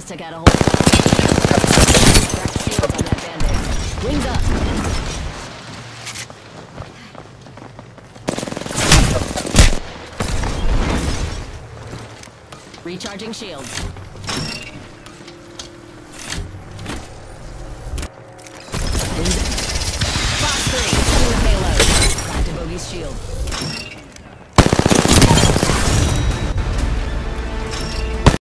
Statistic at a hold. Cracked shield on that Band-Aid. Wings up. Recharging shields. Fox 3, setting the payload. Cracked a bogey's shield.